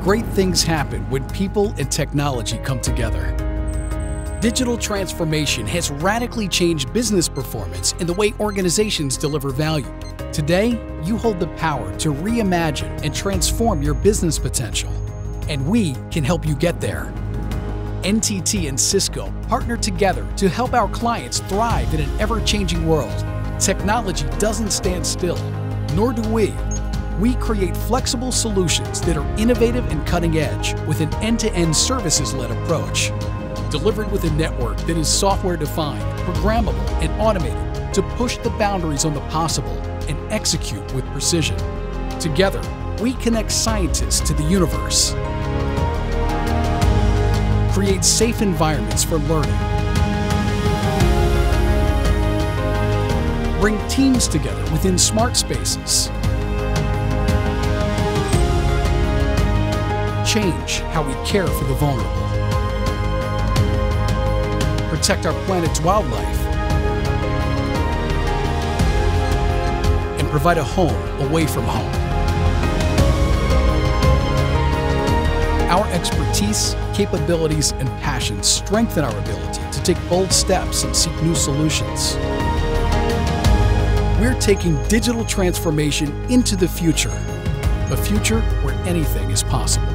Great things happen when people and technology come together. Digital transformation has radically changed business performance and the way organizations deliver value. Today, you hold the power to reimagine and transform your business potential, and we can help you get there. NTT and Cisco partner together to help our clients thrive in an ever-changing world. Technology doesn't stand still, nor do we. We create flexible solutions that are innovative and cutting-edge with an end-to-end services-led approach. Delivered with a network that is software-defined, programmable, and automated to push the boundaries on the possible and execute with precision. Together, we connect scientists to the universe, create safe environments for learning, bring teams together within smart spaces, change how we care for the vulnerable, protect our planet's wildlife, and provide a home away from home. Our expertise, capabilities, and passion strengthen our ability to take bold steps and seek new solutions. We're taking digital transformation into the future, a future where anything is possible.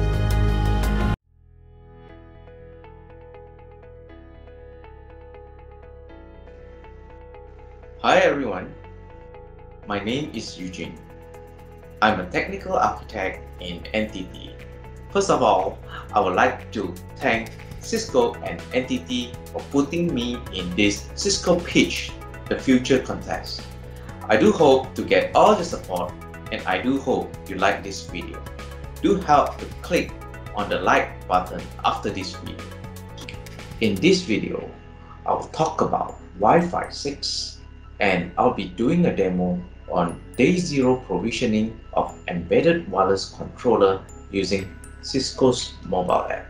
Hi everyone, my name is Eugene. I'm a technical architect in NTT. First of all, I would like to thank Cisco and NTT for putting me in this Cisco Pitch the Future contest. I do hope to get all the support, and I do hope you like this video. Do help to click on the like button after this video. In this video, I will talk about Wi-Fi 6. And I'll be doing a demo on day 0 provisioning of embedded wireless controller using Cisco's mobile app.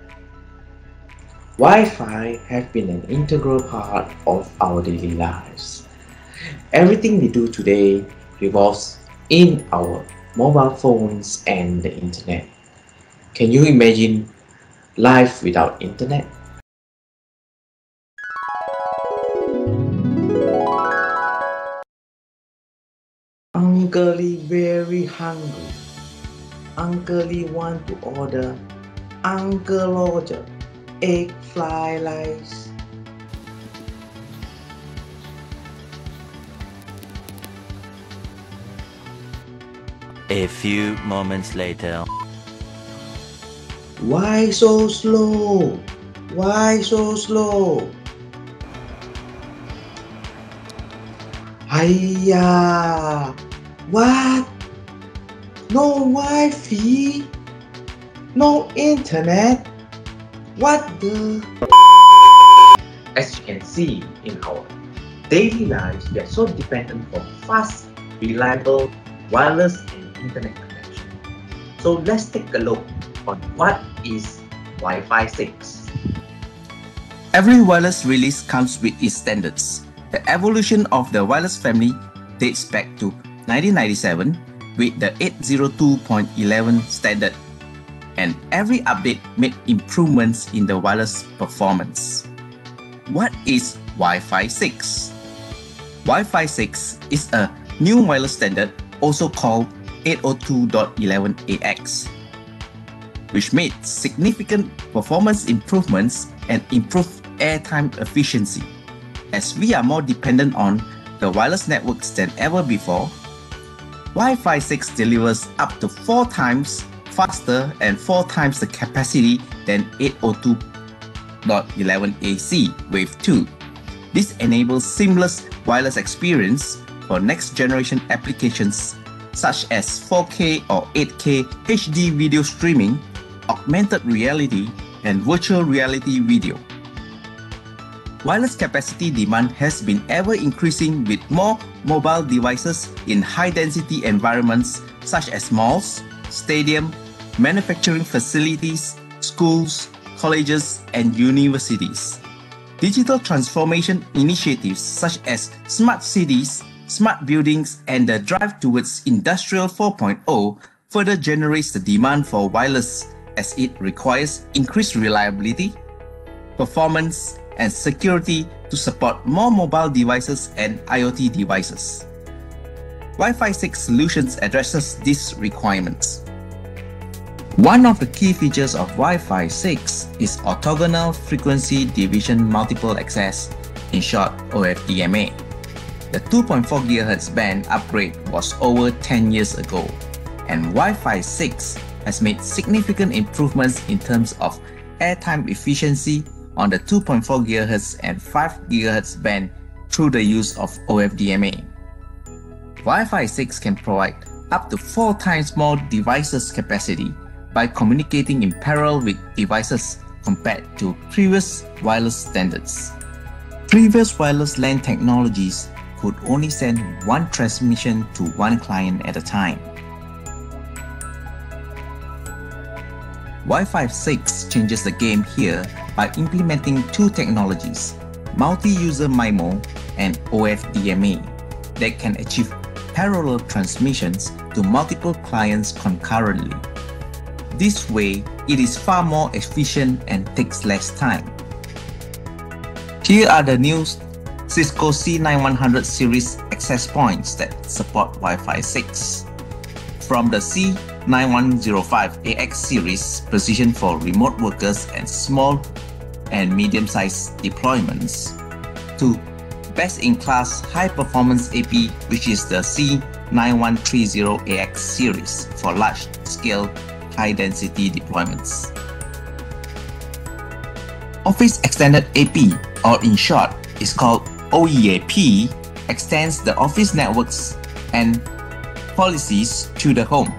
Wi-Fi has been an integral part of our daily lives. Everything we do today revolves in our mobile phones and the internet. Can you imagine life without internet? Uncle very hungry. Uncle want to order uncleroger egg fried rice. A few moments later. Why so slow? Why so slow? Hiya! What? No Wi-Fi? No internet? What the? As you can see in our daily lives, we are so dependent for fast, reliable wireless and internet connection. So let's take a look on what is Wi-Fi 6. Every wireless release comes with its standards. The evolution of the wireless family dates back to 1997 with the 802.11 standard, and every update made improvements in the wireless performance. What is Wi-Fi 6? Wi-Fi 6 is a new wireless standard, also called 802.11ax, which made significant performance improvements and improved airtime efficiency. As we are more dependent on the wireless networks than ever before, Wi-Fi 6 delivers up to 4 times faster and 4 times the capacity than 802.11ac Wave 2. This enables seamless wireless experience for next generation applications such as 4K or 8K HD video streaming, augmented reality, and virtual reality video. Wireless capacity demand has been ever increasing with more mobile devices in high-density environments such as malls, stadiums, manufacturing facilities, schools, colleges, and universities. Digital transformation initiatives such as smart cities, smart buildings, and the drive towards Industrial 4.0 further generates the demand for wireless as it requires increased reliability, performance, and security to support more mobile devices and IoT devices. Wi-Fi 6 solutions addresses these requirements. One of the key features of Wi-Fi 6 is orthogonal frequency division multiple access, in short OFDMA. The 2.4 GHz band upgrade was over 10 years ago, and Wi-Fi 6 has made significant improvements in terms of airtime efficiency on the 2.4 GHz and 5 GHz band through the use of OFDMA. Wi-Fi 6 can provide up to 4 times more devices capacity by communicating in parallel with devices compared to previous wireless standards. Previous wireless LAN technologies could only send one transmission to one client at a time. Wi-Fi 6 changes the game here by implementing two technologies, multi-user MIMO and OFDMA, that can achieve parallel transmissions to multiple clients concurrently. This way, it is far more efficient and takes less time. Here are the new Cisco C9100 series access points that support Wi-Fi 6. From the C9120AXI series, positioned for remote workers and small and medium-sized deployments, to best-in-class high-performance AP, which is the C9130AXI series for large-scale high-density deployments. Office Extended AP, or in short, is called OEAP, extends the office networks and policies to the home.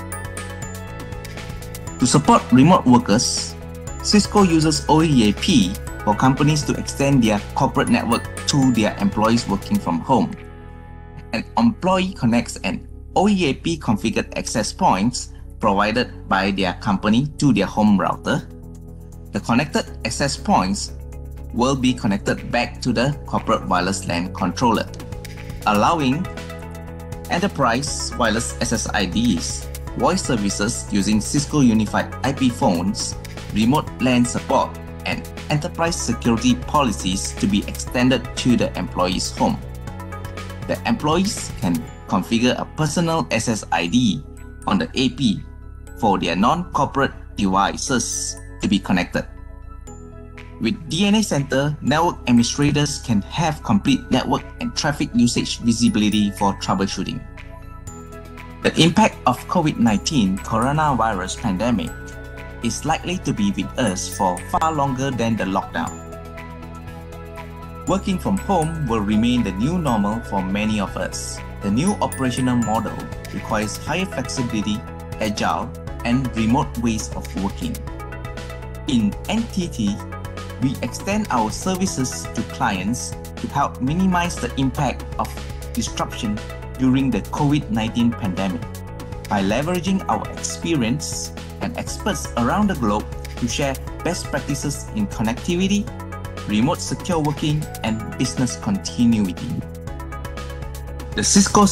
To support remote workers, Cisco uses OEAP for companies to extend their corporate network to their employees working from home. An employee connects an OEAP configured access points provided by their company to their home router. The connected access points will be connected back to the corporate wireless LAN controller, allowing enterprise wireless SSIDs, voice services using Cisco Unified IP phones, remote LAN support, and enterprise security policies to be extended to the employee's home. The employees can configure a personal SSID on the AP for their non-corporate devices to be connected. With DNA Center, network administrators can have complete network and traffic usage visibility for troubleshooting. The impact of COVID-19 coronavirus pandemic is likely to be with us for far longer than the lockdown. Working from home will remain the new normal for many of us. The new operational model requires higher flexibility, agile, and remote ways of working. In NTT, we extend our services to clients to help minimize the impact of disruption during the COVID-19 pandemic by leveraging our experience and experts around the globe to share best practices in connectivity, remote secure working, and business continuity. The Cisco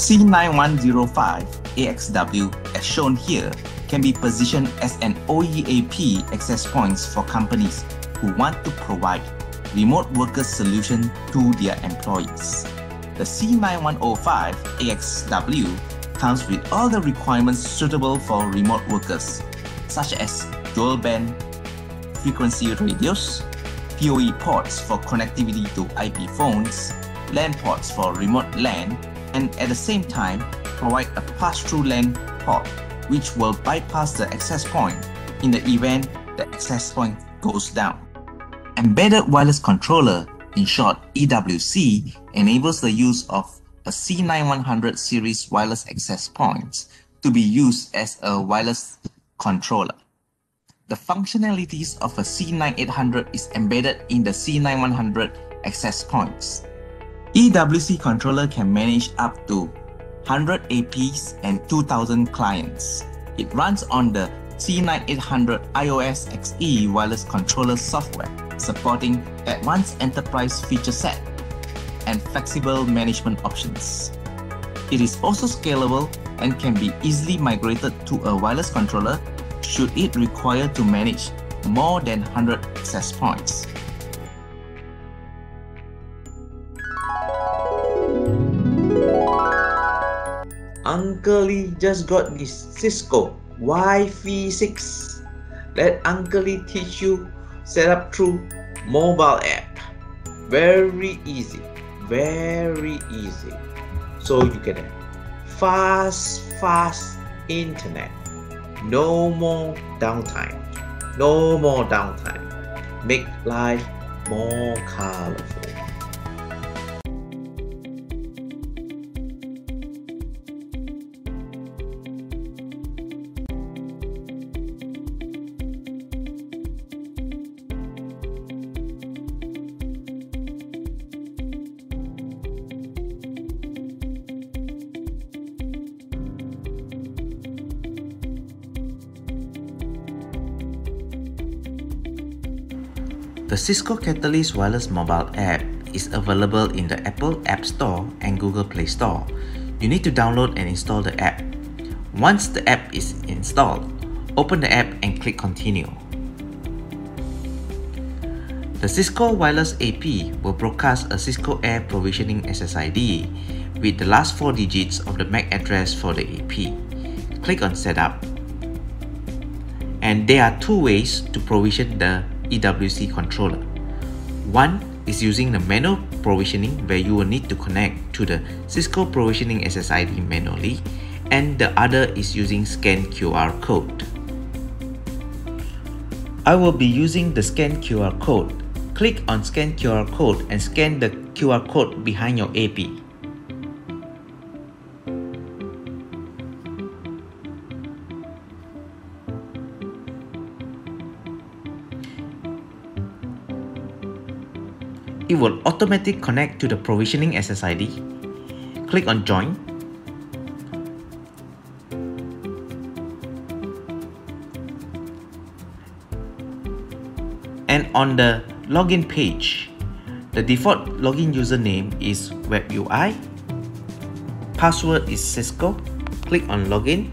C9120AXI, as shown here, can be positioned as an OEAP access points for companies who want to provide remote worker solution to their employees. The C9105AXI comes with all the requirements suitable for remote workers, such as dual band frequency radios, PoE ports for connectivity to IP phones, LAN ports for remote LAN, and at the same time provide a pass-through LAN port which will bypass the access point in the event the access point goes down. Embedded Wireless Controller, in short EWC, enables the use of a C9100 series wireless access points to be used as a wireless controller. The functionalities of a C9800 is embedded in the C9100 access points. EWC controller can manage up to 100 APs and 2000 clients. It runs on the C9800 iOS XE wireless controller software, supporting advanced enterprise feature set and flexible management options. It is also scalable and can be easily migrated to a wireless controller should it require to manage more than 100 access points. Uncle Lee just got this Cisco Wi-Fi 6. Let Uncle Lee teach you set up through mobile app. Very easy, so you can have fast internet. No more downtime. Make life more colorful. The Cisco Catalyst Wireless Mobile App is available in the Apple App Store and Google Play Store. You need to download and install the app. Once the app is installed, open the app and click Continue. The Cisco Wireless AP will broadcast a Cisco Air Provisioning SSID with the last 4 digits of the MAC address for the AP. Click on Setup. And there are 2 ways to provision the EWC controller. One is using the manual provisioning where you will need to connect to the Cisco Provisioning SSID manually, and the other is using Scan QR code. I will be using the Scan QR code. Click on Scan QR code and scan the QR code behind your AP. It will automatically connect to the provisioning SSID. Click on Join. And on the login page, the default login username is WebUI. Password is Cisco. Click on Login.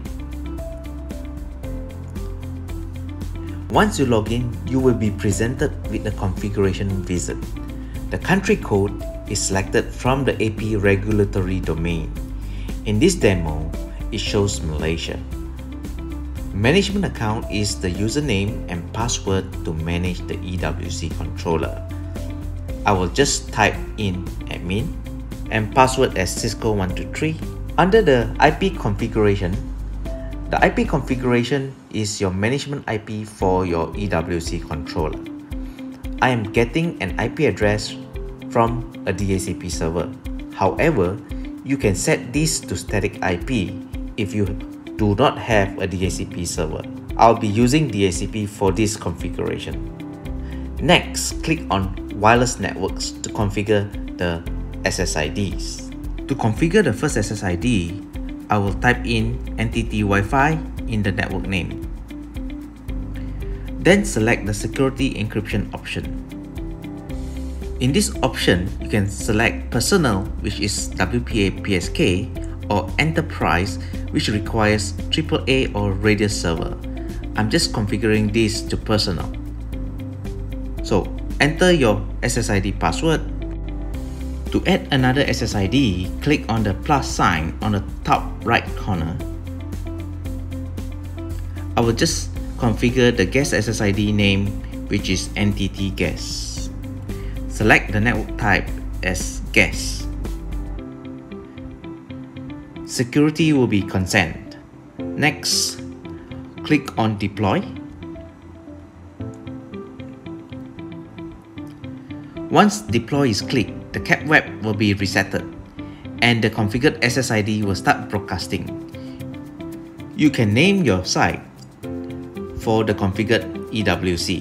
Once you log in, you will be presented with the configuration wizard. The country code is selected from the AP regulatory domain. In this demo, it shows Malaysia. Management account is the username and password to manage the EWC controller. I will just type in admin and password as Cisco123. Under the IP configuration, the IP configuration is your management IP for your EWC controller. I am getting an IP address from a DHCP server. However, you can set this to static IP if you do not have a DHCP server. I'll be using DHCP for this configuration. Next, click on Wireless Networks to configure the SSIDs. To configure the first SSID, I will type in entity Wi-Fi in the network name. Then select the security encryption option. In this option, you can select Personal, which is WPA PSK, or Enterprise, which requires AAA or Radius server. I'm just configuring this to Personal. So, enter your SSID password. To add another SSID, click on the plus sign on the top right corner. I will just configure the guest SSID name, which is entity guest. Select the network type as guest. Security will be consent. Next, click on deploy. Once deploy is clicked, the cap web will be resetted and the configured SSID will start broadcasting. You can name your site for the configured EWC.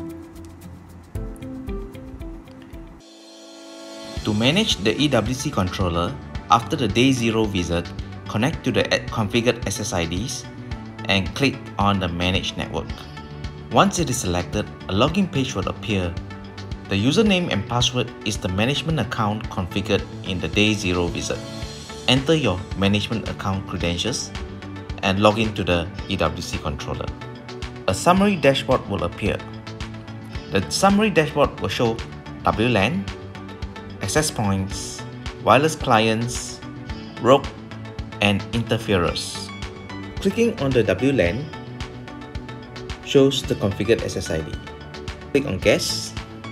To manage the EWC controller, after the day 0 visit, connect to the configured SSIDs and click on the Manage Network. Once it is selected, a login page will appear. The username and password is the management account configured in the day 0 visit. Enter your management account credentials and log in to the EWC controller. a summary dashboard will appear. The summary dashboard will show WLAN, access points, wireless clients, rogue, and interferers. Clicking on the WLAN shows the configured SSID. Click on guest.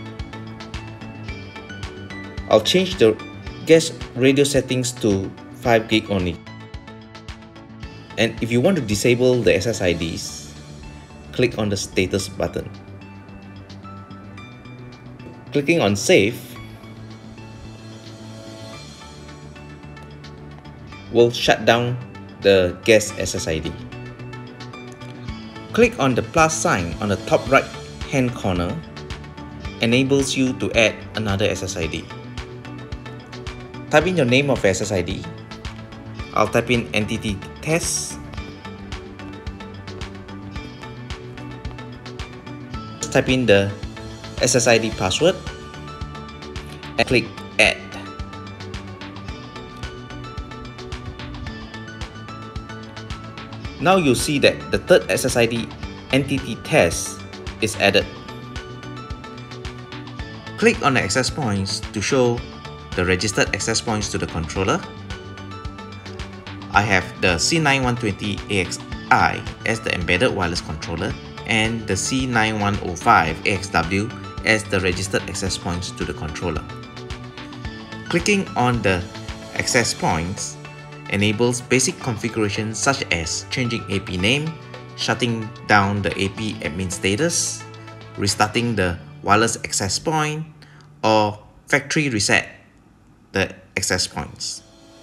I'll change the guest radio settings to 5 gig only. And if you want to disable the SSIDs, click on the status button. Clicking on save will shut down the guest SSID. Click on the plus sign on the top right hand corner, enables you to add another SSID. Type in your name of SSID. I'll type in entity test. Type in the SSID password and click add. Now you'll see that the third SSID entity test is added. Click on the access points to show the registered access points to the controller. I have the C9120AXI as the embedded wireless controller and the C9105AXW as the registered access points to the controller. Clicking on the access points enables basic configurations such as changing AP name, shutting down the AP admin status, restarting the wireless access point, or factory reset the access points.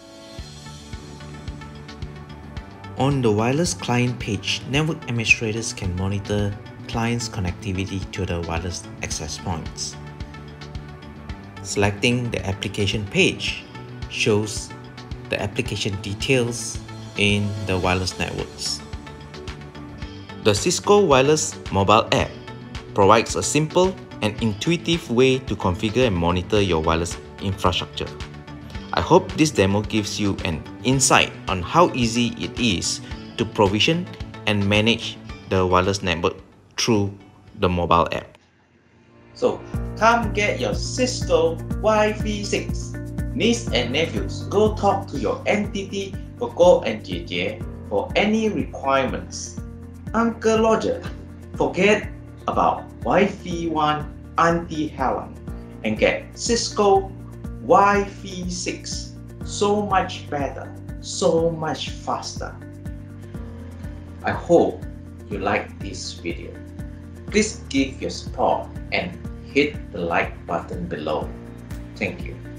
On the wireless client page, network administrators can monitor clients' connectivity to the wireless access points. Selecting the application page shows the application details in the wireless networks. The Cisco Wireless mobile app provides a simple and intuitive way to configure and monitor your wireless infrastructure. I hope this demo gives you an insight on how easy it is to provision and manage the wireless network through the mobile app. So come get your Cisco Wi-Fi 6. Niece and nephews, go talk to your entity Coco and JJ for any requirements. Uncle Roger, forget about Wi-Fi 1 Auntie Helen and get Cisco Wi-Fi 6. So much better, so much faster. I hope you like this video. Please give your support and hit the like button below. Thank you.